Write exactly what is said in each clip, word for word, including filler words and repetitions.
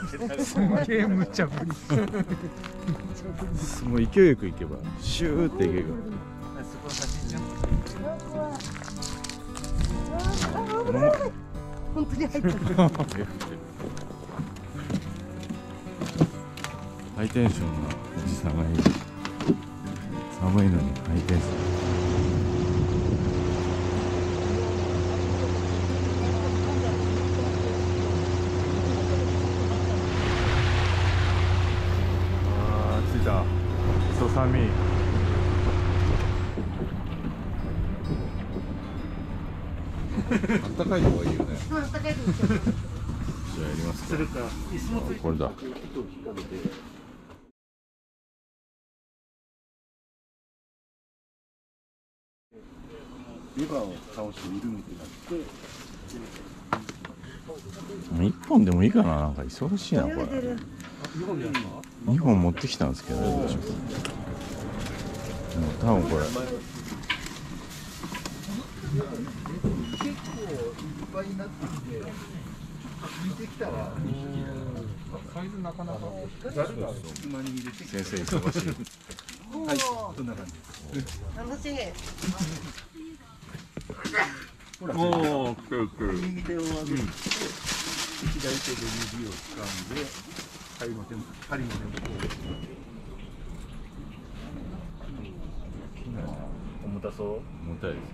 すげえ無茶ぶり。 もう勢いよく行けばシューって行ける。 本当に入ってる。 ハイテンションなおじさんがいる。寒いのにハイテンション。あー着いた。磯寒い。あったかいのがいいよね。 あったかいですよ。 じゃあやりますか。これだ。 レバーを倒して緩めてなって一本でもいいかな。なんか忙しいなこれ。二本持ってきたんですけどね。どうしよう。でも多分これ。 結構いっぱいになってきて、見てきたら、 サイズなかなか。 隙間に入れて、 先生忙しい。 はい、そんな感じです。 楽しい。 ほら、 おお、くるくる。 右手を上げて、左手で指を掴んで、針の手も、針の手もこう。重たそう。 重たいです。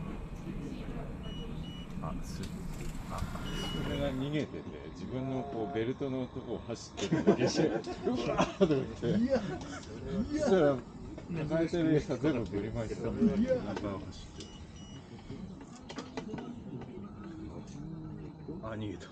あ、す。あ、それが逃げてて、自分のこうベルトのとこを走ってるだけして、うわーと思って。いや、そしたら抱えてる餌全部ぶりました。いや、中を走ってる。あ、逃げた。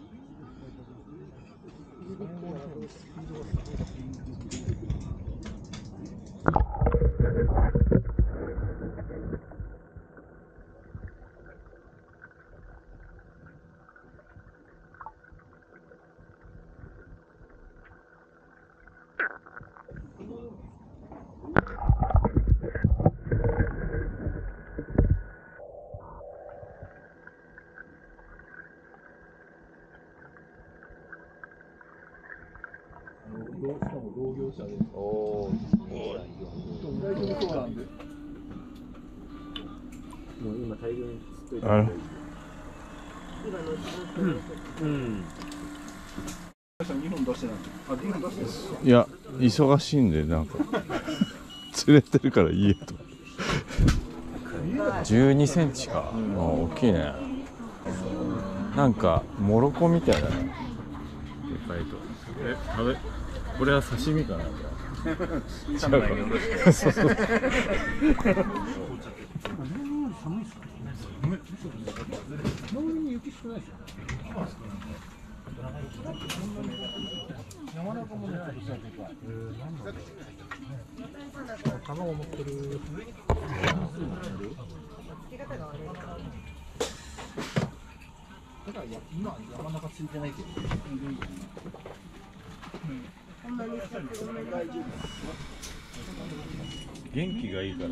しかも同業者で。 おお。 大丈夫そうなんで。 もう今大量に釣っといて。 あれ。 うん。 にほん出してない。あ、にほん出してない。 いや、忙しいんで、なんか。釣れてるからいいやと。じゅうにセンチか。あ、大きいね。なんか、モロコみたいな。でかいと。え、食べ。これは刺身かな。違うか。そうそう。 寒いですか。ちなみに雪少ないですよ。山中もね、ちょっとしたでかい。卵持ってる。だから今山中ついてないけど。 こんなに大丈夫。 元気がいいから。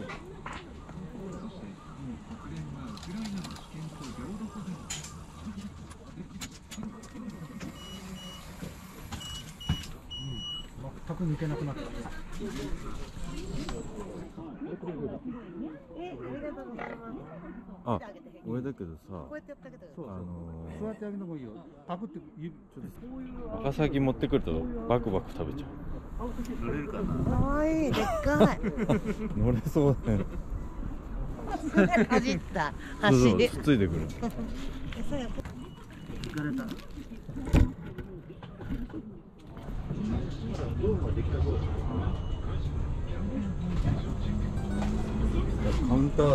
全く抜けなくなった。 え、ありがとうございます。 あ、俺だけどさ、 こうやってやってあげて。 そうあのそうやってあげるのもいいよ。パクって指ちょっと。 ワカサギ持ってくるとバクバク食べちゃ乗れるかな。 かわいい、でっかい。 う。乗れそうだね。 走った。 そうそう、 走り。 つっついてくる。 餌や。 行かれた。 カウンター。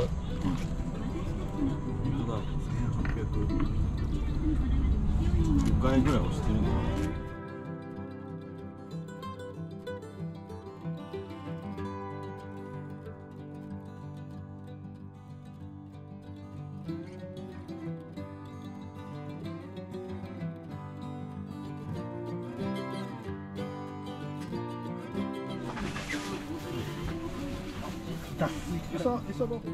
ごかいぐらい押してるんだ。 餌餌場。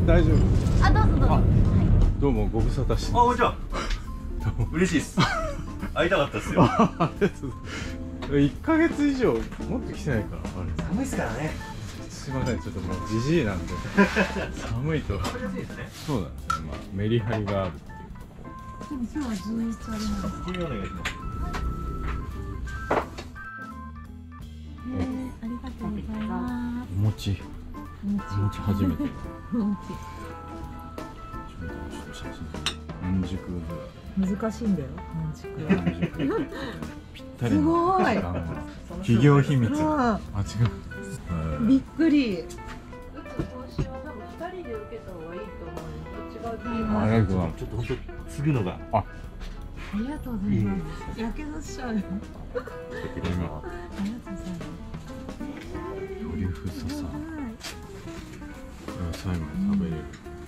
大丈夫。 あ、どうぞどうぞ。 どうもご無沙汰してあ、こんにちは。嬉しいです。会いたかったですよ。 ありがとうございます。いっかげつ以上もっと来てないから。あれ寒いですからね。 すいません、ちょっともうじじいなんで寒いと。 食べやすいですね。 そうなんですね。まあメリハリがあるっていうかこでも今日はじゅういちあります。 これお願いします。 えー、ありがとうございます。 う。お餅お餅初めて。 お餅ちょっと写真半熟ぐ難しいんだよ。半熟らい。半熟ぴったりのすごい時間が企業秘密。 ああ、違う。 びっくり。 ありがとうございます。 ちょっと本当するのが。 ありがとうございます。やけどしちゃうよ。ありがとうございます。 トリュフササ。野菜も食べれる。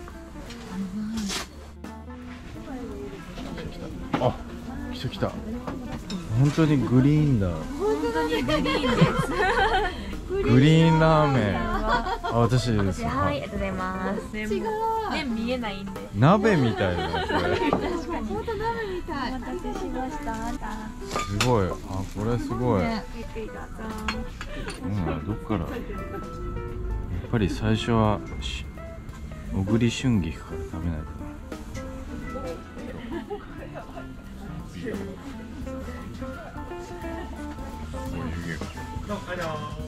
あ、来た来た。本当にグリーンだ。 本当にグリーンです。 グリーンラーメン。あ、私です。 はい、ありがとうございます。 違う。 麺見えないんで。 鍋みたいな。これ。 確かに。本当鍋みたい。 お待たせしました。 すごい。あ、これすごい。 ねゆっくりどうぞ。 うん、どっから。やっぱり最初はし小栗春菊から食べないとな。 どうもありがとうございます。